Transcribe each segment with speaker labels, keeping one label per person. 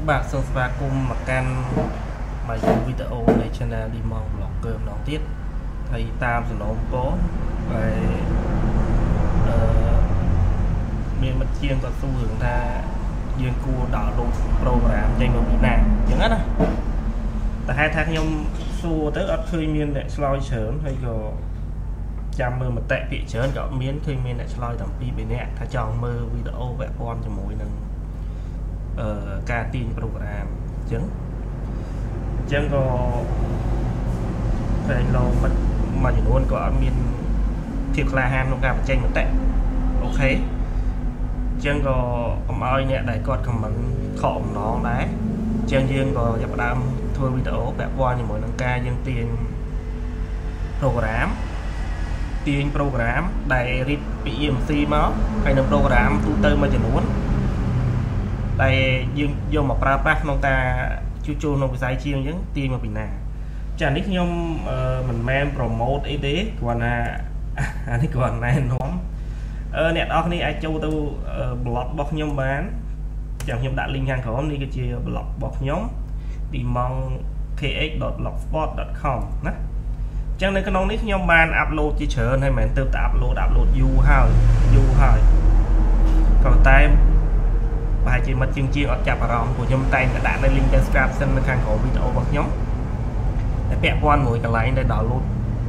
Speaker 1: បាទសូមស្វាគមន៍មកកាន់វីដេអូនៃ channel ឌីម៉ង Blogger ម្ដងទៀតហើយតាមសំណូមពរហើយមានមិត្តជាងគាត់សួររឿងថាយើងគួរដោនឡូត program ចេញមកពីណាអញ្ចឹងណាតែហេតុថាខ្ញុំសួរទៅអត់ឃើញមានអ្នកឆ្លើយច្រើនហើយក៏ចាំមើលមតិពាក្យច្រើនក៏មានឃើញមានអ្នកឆ្លើយតាំងពី3នាក់ថាចង់មើលវីដេអូពាក់ព័ន្ធជាមួយនឹងការទាញ program អញ្ចឹងក៏តែលោកមួយចំនួនក៏អត់មានភាពក្លាហានក្នុងការបញ្ចេញមតិអូខេអញ្ចឹងក៏កុំឲ្យអ្នកដែលគាត់ comment ខកអំណងដែរអញ្ចឹងយើងក៏ចាប់ផ្ដើមធ្វើវីដេអូពាក់ព័ន្ធជាមួយនឹងការយើងទាញ program ដែលរៀបពី EMC មកហើយនឹង program ទូទៅមួយចំនួនដែលយើងយកមកប្រើប្រាស់ក្នុងការជួសជុលក្នុងវិស័យជាងអញ្ចឹងទាញមកពីណាចានេះខ្ញុំមិនមែន promote អីទេគ្រាន់តែអានេះគ្រាន់តែណែនាំអ្នកនរគ្នាអាចចូលទៅ blog របស់ខ្ញុំបានចាំខ្ញុំដាក់ link ខាងក្រោមនេះគឺជា blog របស់ខ្ញុំ dimongkh.blogspot.com ណាអញ្ចឹងនៅក្នុងនេះខ្ញុំបាន upload ជាច្រើនហើយមិនមែនទៅតែ upload យូរហើយក៏តែប្រហែលជាមិត្តជាងអត់ចាប់អារម្មណ៍ព្រោះខ្ញុំតែងតែដាក់នៅ link description នៅខាងក្រោមវីដេអូរបស់ខ្ញុំតែពាក់ព័ន្ធមួយកន្លែងដែល download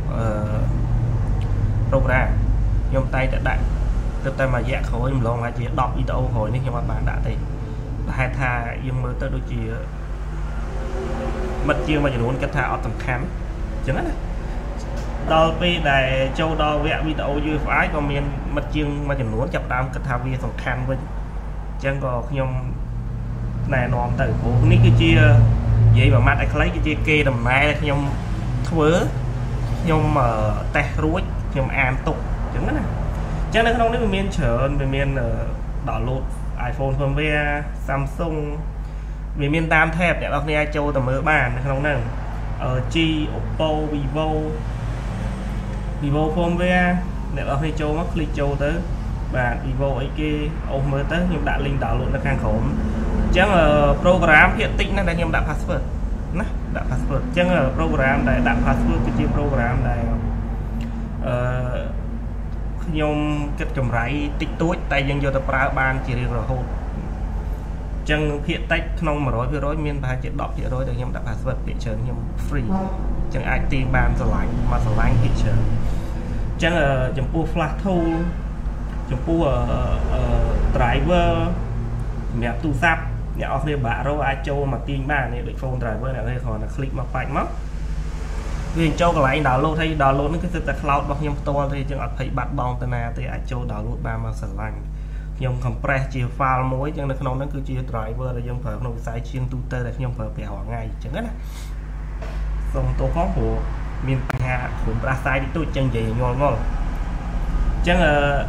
Speaker 1: program ខ្ញុំតែងតែដាក់ទៅតែមួយរយៈក្រោយម្លងអាចជា10វីដេអូក្រោយនេះខ្ញុំអត់បានដាក់ទេប្រហែលថាយើងមើលទៅដូចជាមិត្តជាងមួយចំនួនគិតថាអត់សំខាន់អញ្ចឹងណាដល់ពេលដែលចូលដល់វគ្គវីដេអូ UFI ក៏មានមិត្តជាងមួយចំនួនចាប់ដើមគិតថាវាសំខាន់វិញអញ្ចឹងក៏ខ្ញុំណែនាំទៅព្រោះនេះគឺជានិយាយមួយម៉ាត់ឲ្យខ្លីគឺជាគេដំណើរខ្ញុំធ្វើខ្ញុំតេស្តរួចខ្ញុំអានទុកអញ្ចឹងណាអញ្ចឹងនៅក្នុងនេះវាមានច្រើនវាមាន download iPhone firmware Samsung វាមានតាម tab អ្នកនរគ្នាអាចចូលទៅមើលបាននៅក្នុងហ្នឹងLG Oppo Vivo firmware អ្នកនរគ្នាចូលមក click ចូលទៅបាទ Vivo អីគេអូសមើលទៅខ្ញុំដាក់ link download នៅខាងក្រោមអញ្ចឹង program ភាគតិចណាស់ដែលខ្ញុំដាក់ password ណាដាក់ password អញ្ចឹង program ដែលដាក់ password គឺជា program ដែលខ្ញុំគិតកម្រៃតិចតួចតែយើងយកទៅប្រើបានជារៀងរហូតអញ្ចឹងភាគតិចក្នុង 100% មានប្រហែលជា 10% ដែលខ្ញុំដាក់ password ភាគច្រើនខ្ញុំ free អញ្ចឹងអាចទាញបានស្រឡាញ់មកស្រឡាញ់ភាគច្រើនអញ្ចឹងចំពោះ flash tool ចំពោះdriver សម្រាប់ទូរស័ព្ទអ្នកអស់គ្នាបាក់រោអាចចូលមកទាញបាននេះដូច phone driver អ្នកនេះគ្រាន់តែ click មកបាច់មកវាចូលកន្លែង download ហើយ download នេះគឺសិតតែ cloud របស់ខ្ញុំផ្ទាល់ទេអញ្ចឹងអត់ភ័យបាត់បង់ទៅណាទេអាចចូល download បានមកស្រឡាញ់ខ្ញុំ compress ជា file មួយអញ្ចឹងនៅក្នុងហ្នឹងគឺជា driver ដែលយើងប្រើក្នុងវិស័យជាងទូទៅដែលខ្ញុំប្រើប្រាស់រាល់ថ្ងៃអញ្ចឹងណាសូមទោសផងព្រោះមានបញ្ហាក្រុមប្រាស្រ័យតិចតួចអញ្ចឹងនិយាយងល់អញ្ចឹង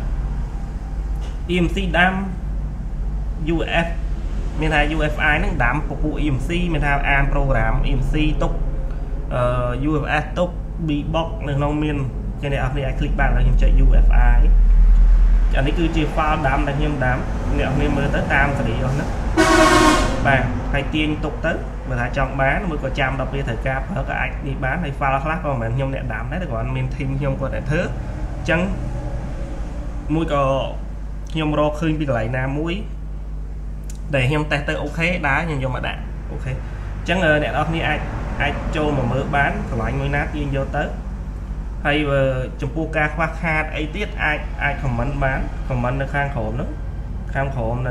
Speaker 1: EMC ដាំ UF មានថា UFI ហ្នឹងដាំពពួក EMC មានថាអាន program EMC ទុកUFS ទុក B-box នៅក្នុងមានចឹងអ្នកនរគ្នាអាច click បានហើយខ្ញុំចុច UFI អានេះគឺជា file ដាំដែលខ្ញុំដាំអ្នកនរគ្នាមើលទៅតាមសេរីអស់ហ្នឹងបាទហើយទាញទុកទៅបើថាចង់បានមួយក៏ចាំដល់ពេលត្រូវការប្រើក៏អាចនេះបានហើយ file ខ្លះក៏មិនមែនខ្ញុំអ្នកដាំដែរតែគ្រាន់មាន team ខ្ញុំគាត់តែធ្វើអញ្ចឹងមួយក៏ខ្ញុំរកឃើញពីកន្លែងណាមួយដែលខ្ញុំតេស្តទៅអូខេដែរខ្ញុំយកមកដាក់អូខេអញ្ចឹងអ្នកនរគ្នាអាចចូលមកមើលបានកន្លែងមួយណាទាញយកទៅហើយចំពោះការខ្វះខាតអីទៀតអាច comment បាន comment នៅខាងក្រោមហ្នឹងខាងក្រោម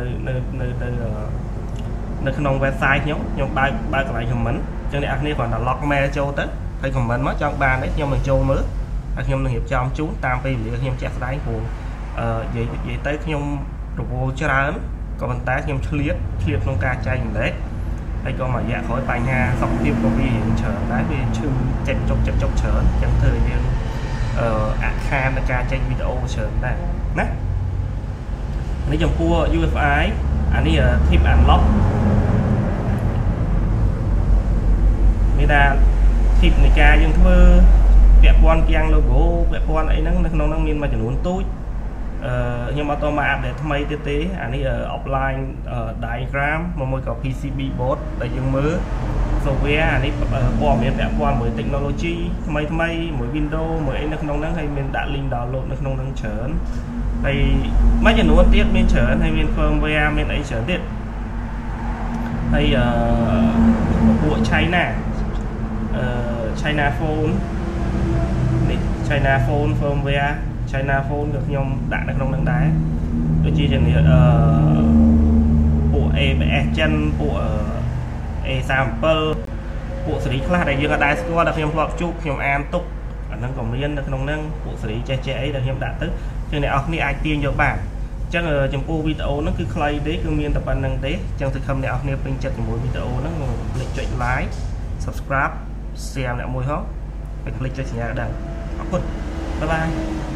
Speaker 1: នៅក្នុង website ខ្ញុំបើកកន្លែង comment អញ្ចឹងអ្នកនរគ្នាគ្រាន់តែ log mail ចូលទៅហើយ comment មកចង់បានទេខ្ញុំនឹងចូលមើលហើយខ្ញុំនឹងរៀបចំជូនតាមពេលវេលាខ្ញុំជាក់ស្ដែងព្រោះនិយាយទៅខ្ញុំរវល់ច្រើនក៏ប៉ុន្តែខ្ញុំឆ្លៀតក្នុងការចែកម្លែកហើយក៏មួយរយៈក្រោយបញ្ហាសុខភាពក៏វាច្រើនដែរវាឈឺចិត្តចុកច្រើនអញ្ចឹងធ្វើឲ្យយើងអាក់ខានในការចេញវីដេអូច្រើនដែរណានេះចំពោះ UFI អានេះ tip unlock មានថា tip នៃការយើងធ្វើពាក់ព័ន្ធទាំង logo ពាក់ព័ន្ធអីហ្នឹងនៅក្នុងហ្នឹងមានមួយចំនួនទូច nhưng mà tôi mà update thay tế anh ấy offline diagram mà mỗi có PCB board để dùng mớ software anh ấy bỏ miền đẹp qua mới technology thay mỗi Windows mỗi nó không năng hay mình đã link download nó không năng chởn hay mấy cái nút tiết bên chởn hay bên firmware bên ấy chởn tiết hay của China phone China phone firmware China phone được nhom đã được trong năng đá đôi chi chẳng thì bộ EBS chân bộ example bộ xử lý class này dương ở đây có được nhom lọt chụp nhom an túc ở năng cổng liên được trong năng bộ xử lý che ấy được nhom đã tức cho nên học này ai tiên cho bạn chắc là trong cô video nó cứ clay đấy cứ miên tập bản năng đấy chẳng thực không để học này bên chặt mỗi video nó lịch chuyện lái subscribe xem lại môi hót click cho nhà đằng bye bye